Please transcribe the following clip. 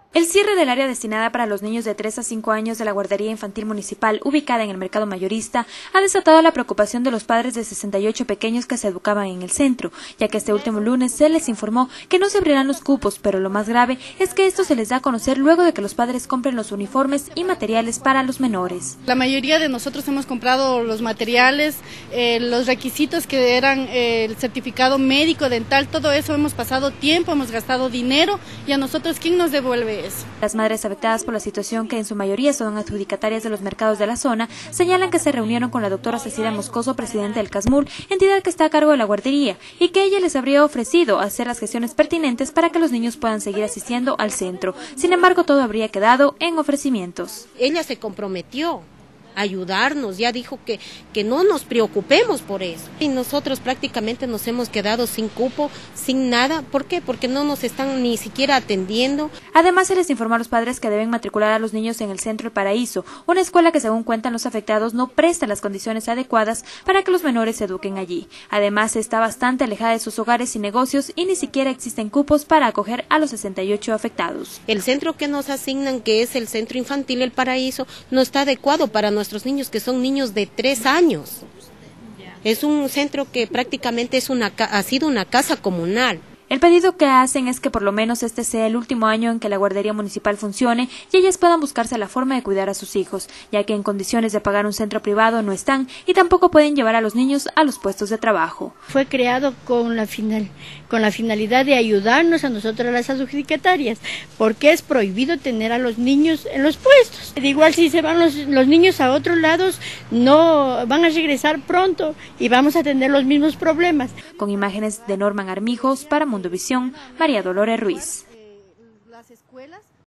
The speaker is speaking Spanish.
El cierre del área destinada para los niños de 3 a 5 años de la Guardería Infantil Municipal, ubicada en el mercado mayorista, ha desatado la preocupación de los padres de 68 pequeños que se educaban en el centro, ya que este último lunes se les informó que no se abrirán los cupos, pero lo más grave es que esto se les da a conocer luego de que los padres compren los uniformes y materiales para los menores. La mayoría de nosotros hemos comprado los materiales, los requisitos que eran el certificado médico, dental, todo eso hemos pasado tiempo, hemos gastado dinero y a nosotros ¿quién nos devuelve eso? Las madres afectadas por la situación, que en su mayoría son adjudicatarias de los mercados de la zona, señalan que se reunieron con la doctora Cecilia Moscoso, presidente del CASMUL, entidad que está a cargo de la guardería, y que ella les habría ofrecido hacer las gestiones pertinentes para que los niños puedan seguir asistiendo al centro. Sin embargo, todo habría quedado en ofrecimientos. Ella se comprometió a ayudarnos, ya dijo que no nos preocupemos por eso. Y nosotros prácticamente nos hemos quedado sin cupo, sin nada. ¿Por qué? Porque no nos están ni siquiera atendiendo. Además, se les informó a los padres que deben matricular a los niños en el Centro El Paraíso, una escuela que, según cuentan los afectados, no presta las condiciones adecuadas para que los menores se eduquen allí. Además, está bastante alejada de sus hogares y negocios y ni siquiera existen cupos para acoger a los 68 afectados. El centro que nos asignan, que es el Centro Infantil El Paraíso, no está adecuado para nuestros niños, que son niños de 3 años. Es un centro que prácticamente ha sido una casa comunal. El pedido que hacen es que por lo menos este sea el último año en que la guardería municipal funcione y ellas puedan buscarse la forma de cuidar a sus hijos, ya que en condiciones de pagar un centro privado no están y tampoco pueden llevar a los niños a los puestos de trabajo. Fue creado con la finalidad de ayudarnos a nosotros, las adjudicatarias, porque es prohibido tener a los niños en los puestos. Igual si se van los niños a otros lados, no van a regresar pronto y vamos a tener los mismos problemas. Con imágenes de Norman Armijos para Mundovisión, María Dolores Ruiz.